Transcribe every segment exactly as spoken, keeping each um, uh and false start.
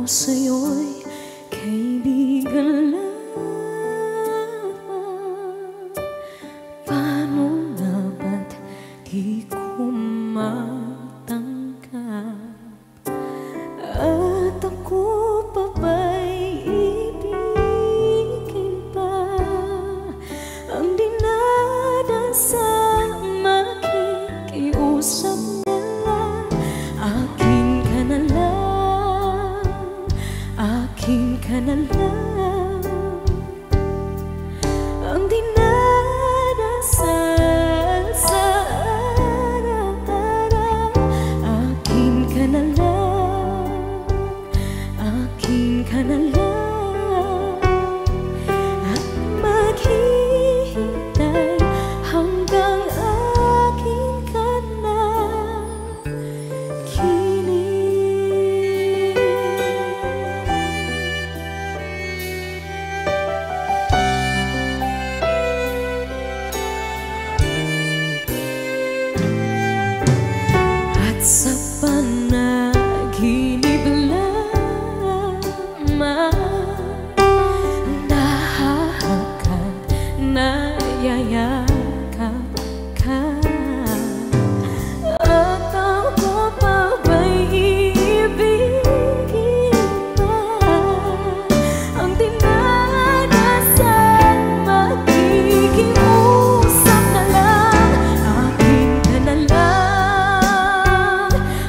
sa'yo'y kaibigan lamang. Paano nga ba't di ko matanggap? At ako pa ba'y ibigin pa? Ang dinadasang makikiusap na lang. Akin ka na lang, akin ka na lang. Ang dinadasal sa araw-araw. Akin ka na lang, akin ka na lang. At maghihintay hanggang akin ka na kinig. At sa panaginip lamang nahahagan, nayayakap ka. At ako pa ba'y iibigin pa? Ang dinadasal makikiusap na lang. Akin ka na lang,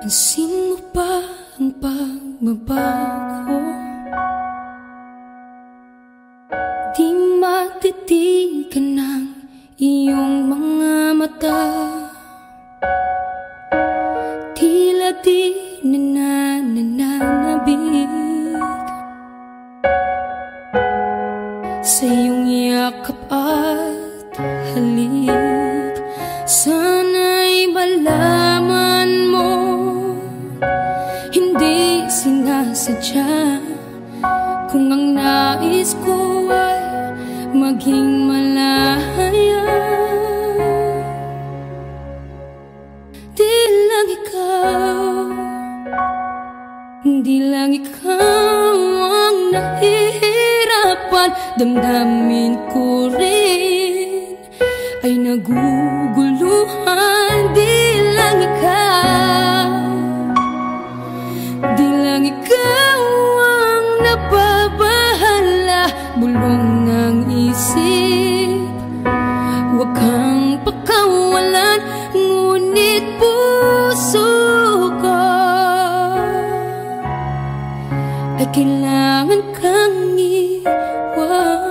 Pansin mo ba ang pagbabago? Di matitigan ng iyong mga mata. Tila di na nananabig sa iyong yakap at halik. Sana'y malaman mo, hindi sinasadya. Kung ang nais ko ay maging malaya, di lang ikaw, di lang ikaw ang nahihirapan. Damdamin ko rin ay naguguluhan. Di lang ikaw, di lang ikaw ang nababahala. Bulong ng isip, huwag kang pakawalan. Ngunit puso ko ay kailangan kang iwan.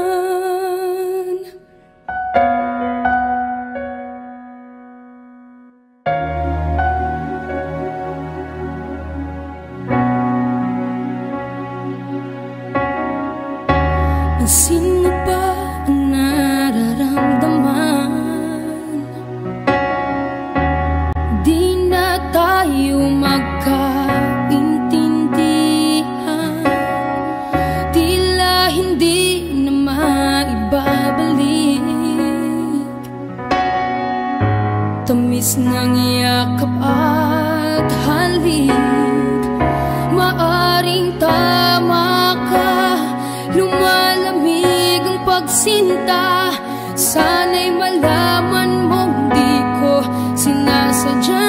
Pansin mo ba ang nararamdaman? Di na tayo magkaintindihan. Tila hindi na maibabalik tamis ng yakap at halik. Maaring tama ka, lumalamig ang pagsinta. Sana'y malaman mong di ko sinasadya.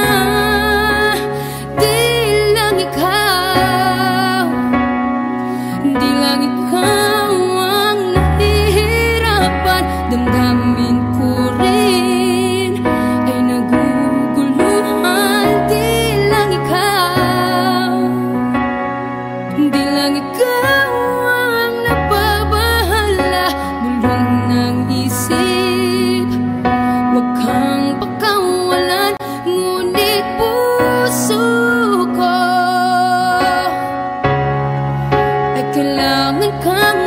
Di lang ikaw, di lang ikaw ang nahihirapan. Damdamin ko rin ay naguguluhan. Di lang ikaw, di lang ikaw ang nababahala. Bulong ng isip, huwag kang pakawalan. Ngunit puso ko ay kailangan kang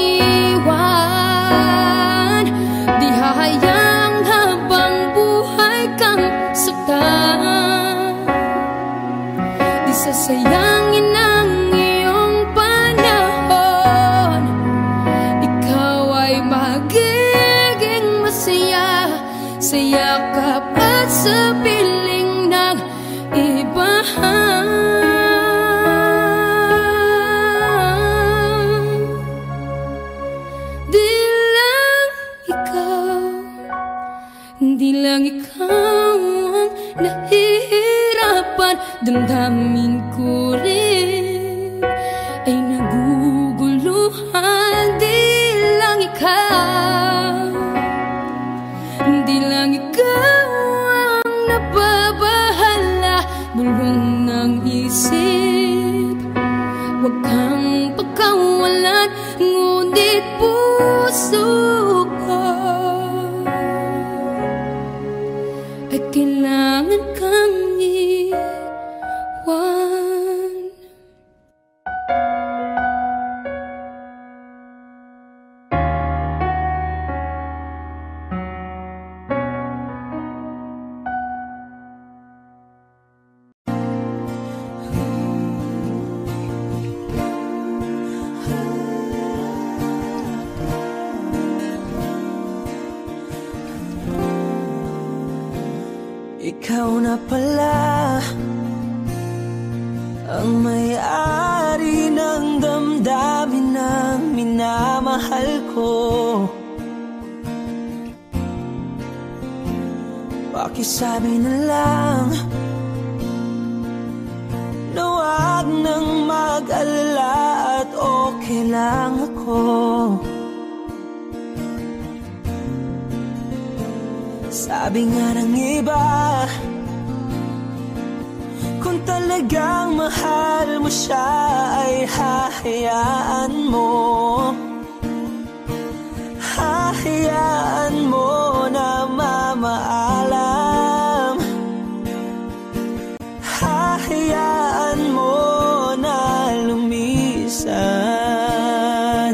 iwan. Di hahayang habang buhay kang saktan. Di sasayangin ang iyong panahon. Ikaw ay magiging masaya sa yakap at sa piling ng iba. Di lang ikaw, di lang ikaw ang nahihirapan. Damdamin ko rin ay naguguluhan. Di lang ikaw, di lang ikaw ang nababahala. Bulong ng isip, huwag kang pakawalan. Ngunit puso ko ay kailangan kang iwan. Ikaw na pala ang may-ari ng damdamin ng minamahal ko. Pakisabi na lang na wag nang mag-alala at okay lang ako. Sabi nga ng iba, Kung talagang mahal mo siya ay hahayaan mo, hahayaan mo na mamaalam, hahayaan mo na lumisan.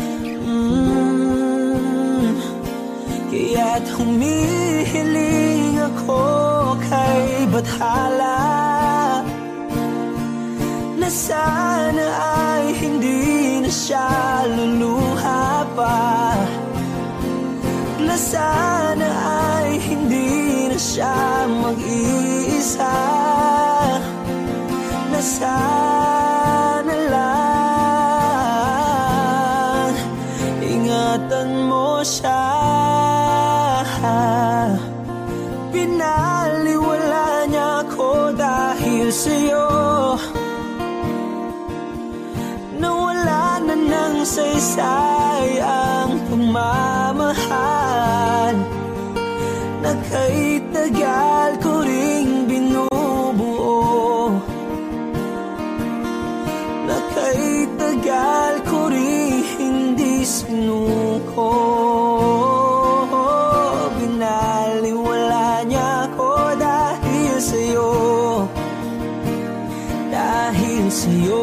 mm. Kaya't humihiling ako kay Bathala na sana ay hindi na siya luluha pa, na sana ay hindi na siya mag-iisa, na sana lang ingatan mo siya. Pinaliwala niya ako dahil sa'yo, nawala na ng saysay ang pagmamahal na kay tagal ko ring binubuo, na kay tagal ko ring hindi sinuko. Binaliwala niya ako dahil sa'yo, dahil sa'yo.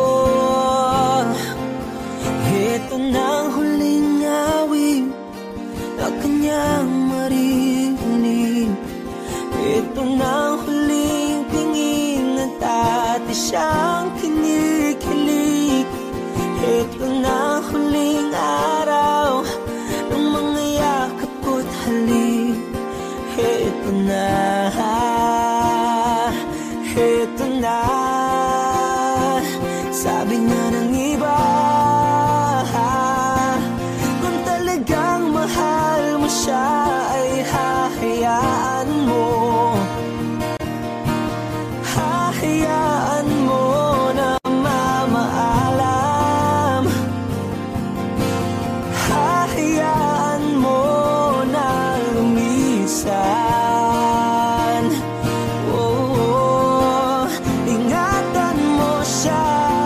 Ito na ang huling awit na kanyang maririnig. Ito na ang huling tingin at dati siyang kinikilig. Ito na ang huling araw ng mga yakap ko't halik. Ito na, ito na, sabi nga ng iba, kung talagang mahal mo siya ay hahayaan mo, hahayaan mo na mamaalam, hahayaan mo na lumisan. Oh, ingatan mo siya.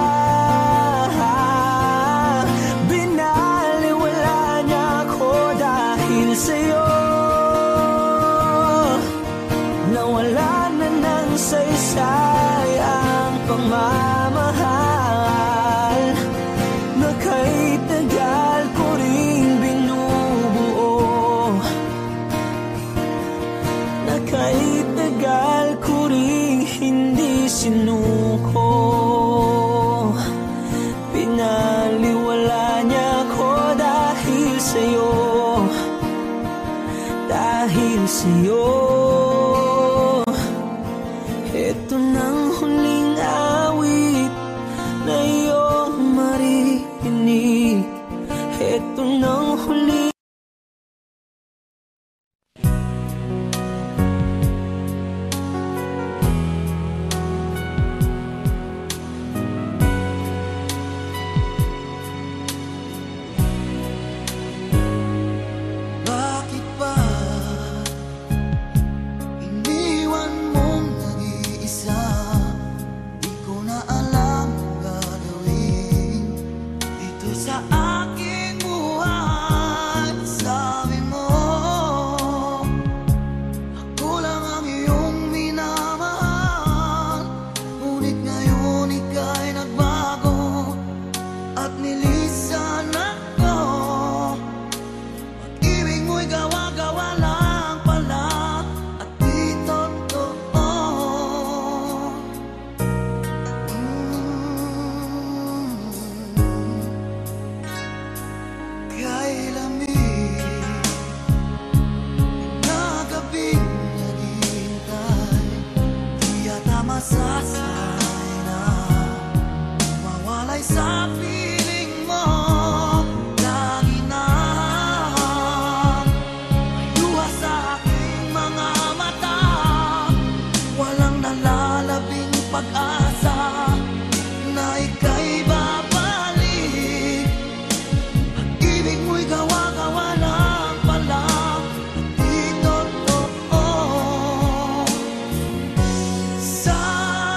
Binaliwala niya ako dahil sa'yo, nawala na ng saysay ang pagmamahal na kay tagal ko ring binubuo, na kay tagal ko ring hindi sinuko. Pinaliwala niya ako dahil sa'yo, dahil sa'yo. Ito nang huling awit na iyong maririnig. Ito nang huling sa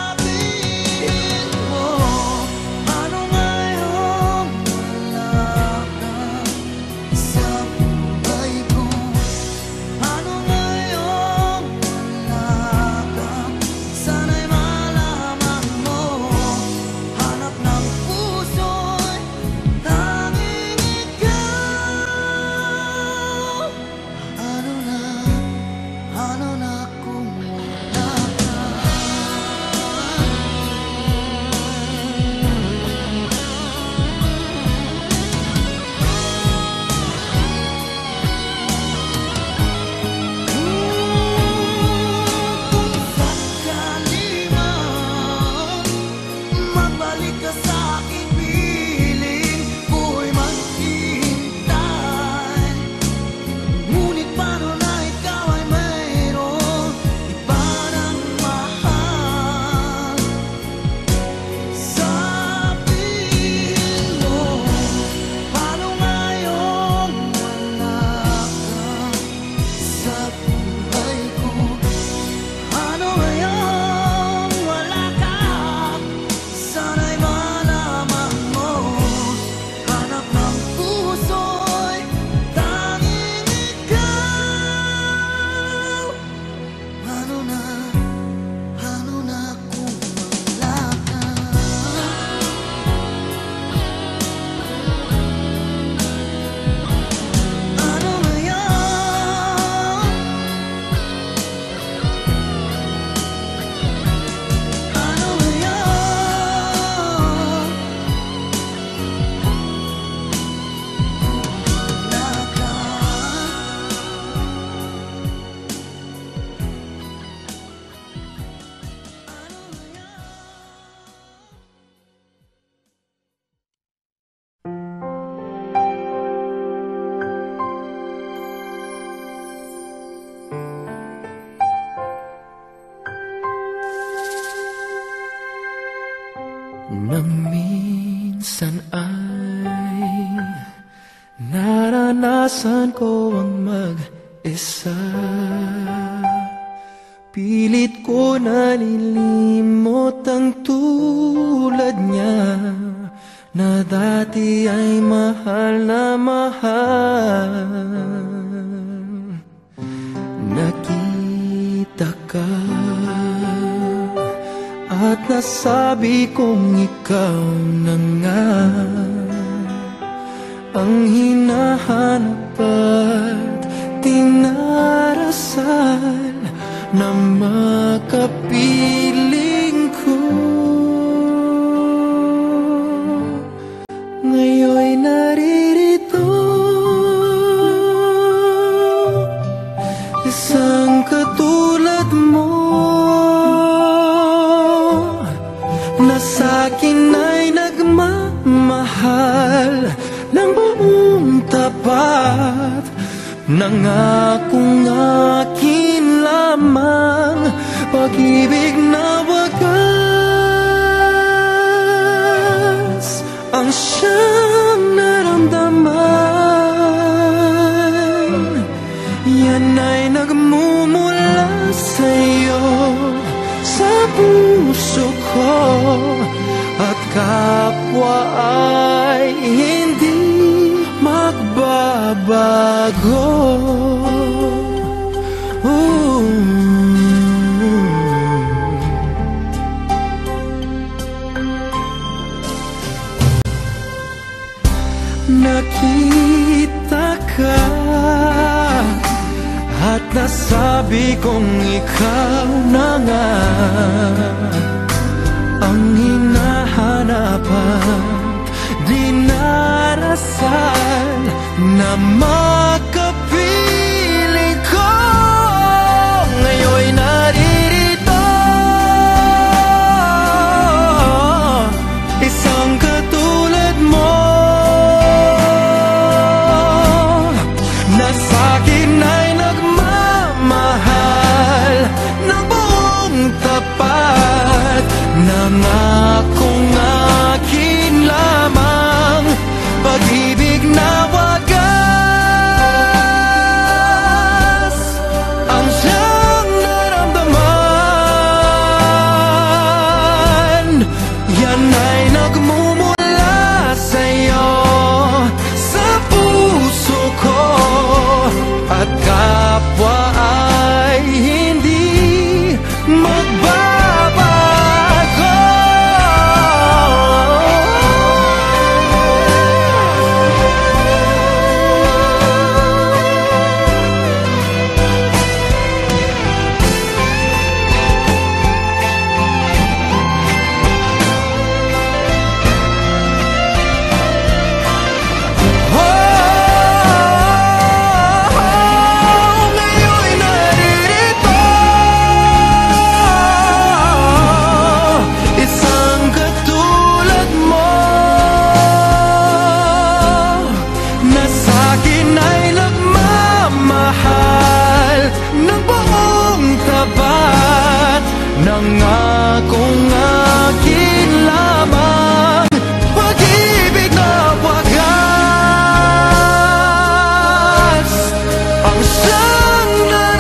na minsan ay naranasan ko ang mag-isa. Pilit ko nalilimot ang tulad niya na dati ay mahal na mahal. Nakita ka at nasabi kong ikaw na nga ang hinahanap at tinarasal na makapiling ko. Ngayon'y naririto isang katulad mo na sa'kin ay nagmamahal ng buong tapat. Nangakong akin lamang pag-ibig na wagas ang siyang naramdaman. Yan ay nagmumula sa'yo sa puso ko at kapwa ay hindi magbabago. Ooh. Nakita ka at nasabi kong ikaw na nga ang hinahanap at dinarasal na makapiling ko. Ngayon'y naririto isang katulad mo na sa'kin ay nagmamahal ng buong tapat. Nangakong akin lamang pag-ibig na wagas ang siyang naramdaman. Yan ay nagmumula sa'yo sa puso ko at kapwa ay hindi magbabago. Nangakong akin lamang pag-ibig na wagas ang siyang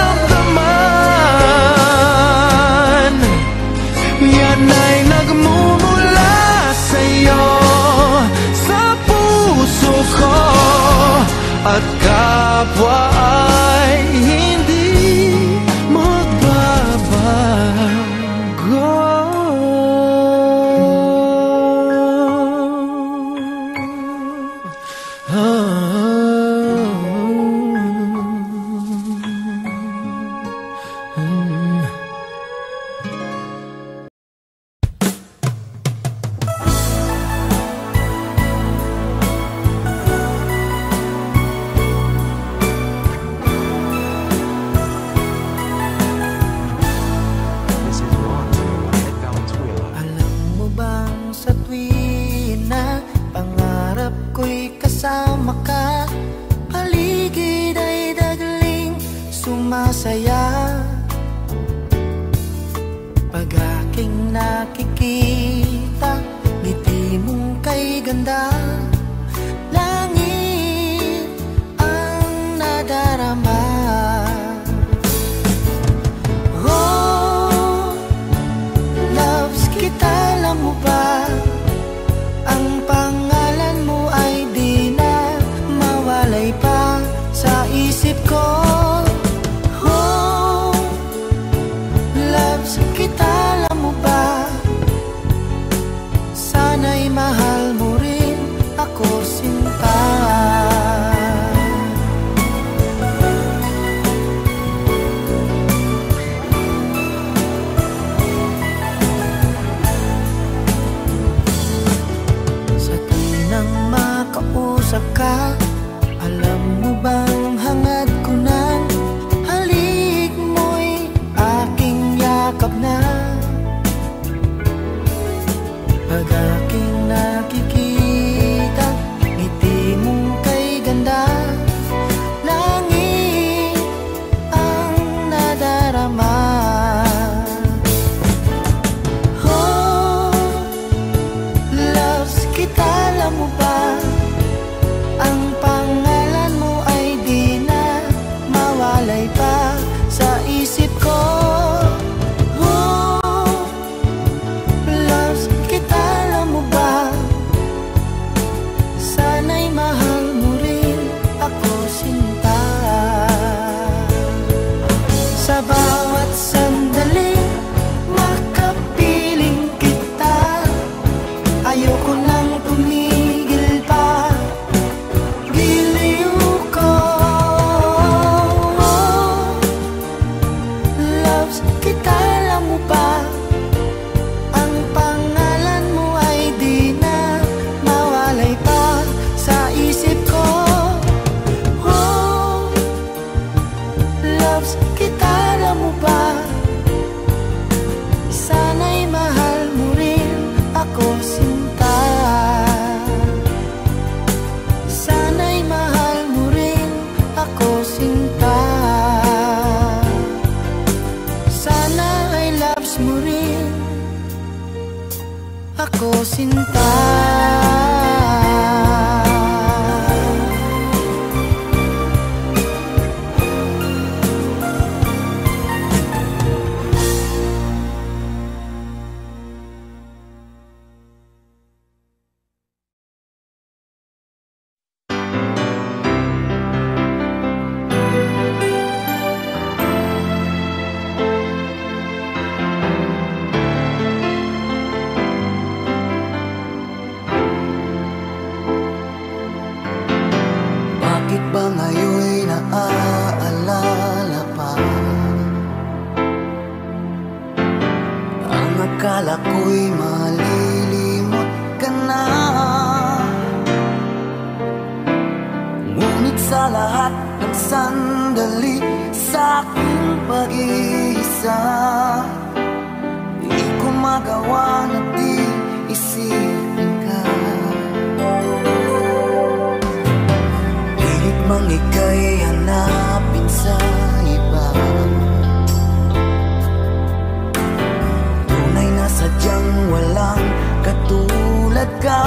naramdaman. Yan ay nagmumula sa'yo sa puso ko at kapwa ay hindi magbabago. Kasama ka, paligid ay dagling sumasaya. Pag aking nakikita, ngiti mong kay ganda, langit ang nadarama. Oh, loves kita, alam mo ba? Ang pangalan mo ay di na mawalay pa sa isip ko. Oh, loves kita, alam mo ba? Sana'y mahal mo rin ako, sinta. Sa tinang makausap ka, alam mo bang hangad ko ng halik mo'y aking yakap na. Pag aking nakikita, ngiti mong kay ganda, langit ang nadarama. Oh, loves kita, alam mo ba? Ang pangalan mo ay di na mawalay pa sa isip ko. Sa bawat sandali, makapiling kita. Ayoko nang tumigil pa, giliw ko. Loves kita, alam mo ba? Ang pangalan mo ay di na mawalay pa sa isip ko. Oh, loves kita, alam mo ba? Sana'y mahal mo rin ako, sinta. Sana'y mahal mo rin ako, sinta. Sana ay loves mo rin ako, sinta. Ba ngayon'y naaalala pa ang akala ko'y malilimot ka na? Ngunit sa lahat ng sandali sa aking pag-iisa, di ko magawa na di isipin ka. Mang ika'y hanapin sa iba, tunay na sadyang walang katulad ka.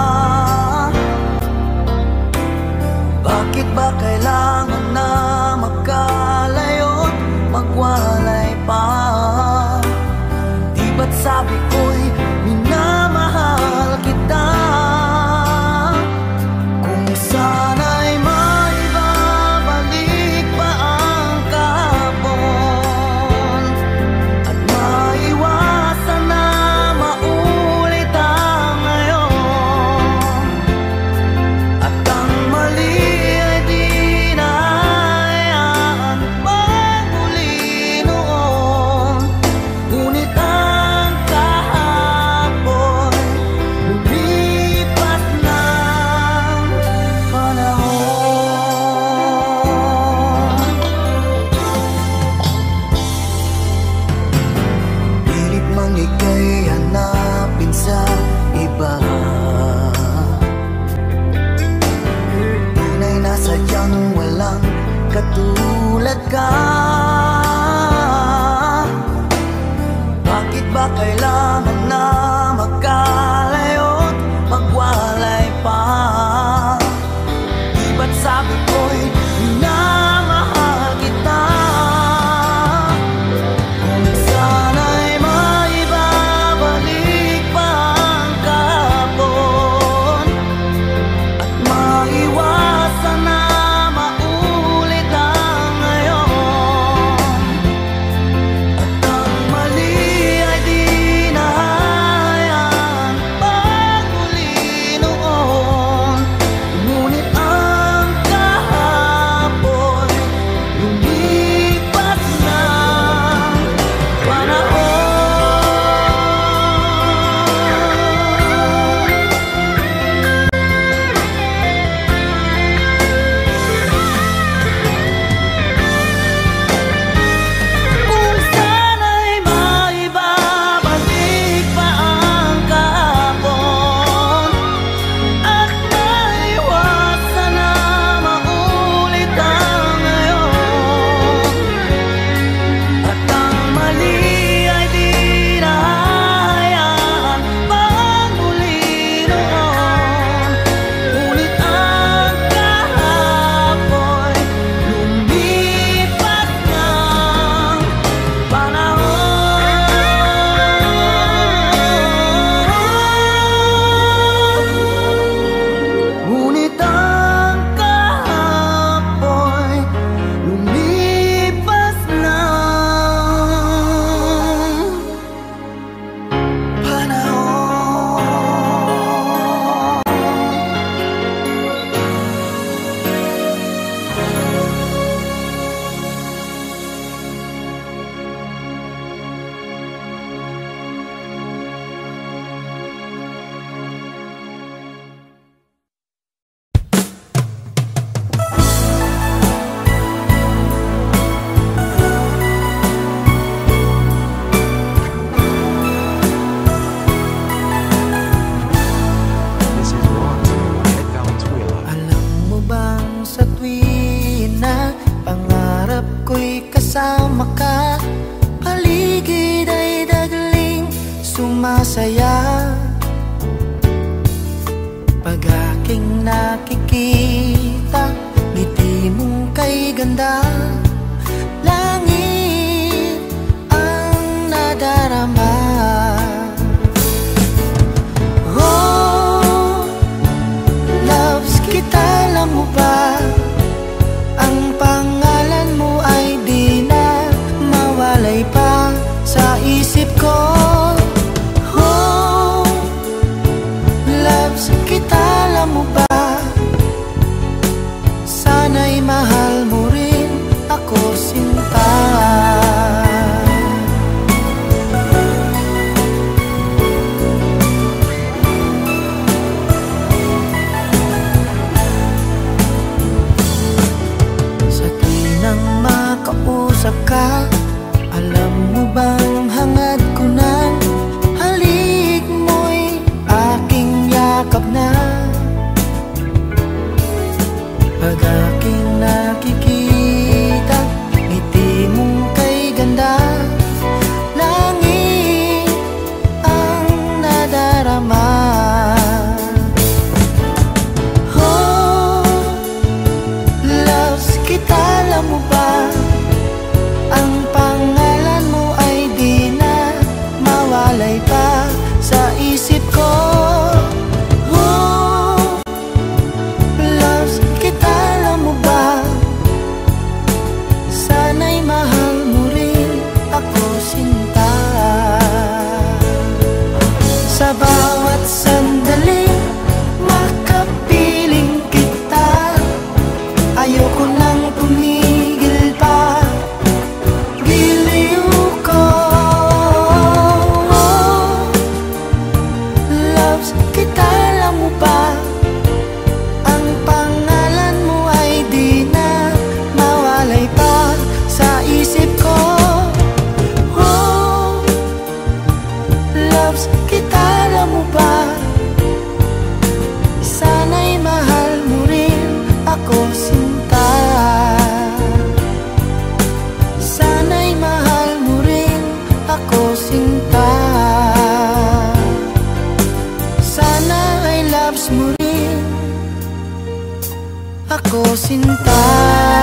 Bakit ba kailangan na magkalayo't magwalay pa? Di ba't sabi ko'y minamahal kita? Kung sana'y maibabalik pa ang kahapon at maiwasan na maulit ang ngayon, at ang mali ay di na hayaan magmuli noon. Ngunit ang kahapon lumipas ng panahon. Pilit mang ika'y hanapin sa iba, tunay na sadyang walang katulad ka. Bakit ba kailangan na magkalayo saya pag aking nakikita, ngiti mong kay ganda. Langit ang nadarama. Oh, loves kita, alam mo ba? Ang pangalan mo ay di na mawalay pa sa isip ko. Oh, loves kita, alam mo ba? Sana'y mahal mo rin ako, sinta. Sa tuwing makausap ka, alam mo bang hangad ko ng halik mo'y aking yakap na. Pag aking nakikita, ngiti mong kay ganda. Langit ang nadarama. Oh, loves kita, alam mo ba? Ang pangalan mo ay di na mawalay pa sa isip ko. Oh, loves kita, alam mo ba? Sana'y mahal mo rin ako, sinta. Sa bawat sandali makapiling kita, ayoko nang tumigil pa. Giliw ko. Loves kita, alam mo ba? Ang pangalan mo ay di na mawalay pa sa isip ko. Oh, loves kita, alam mo ba? Sana'y mahal mo rin ako, sinta. Sana'y mahal mo rin ako, sinta. Sana ay loves mo rin ako, sinta.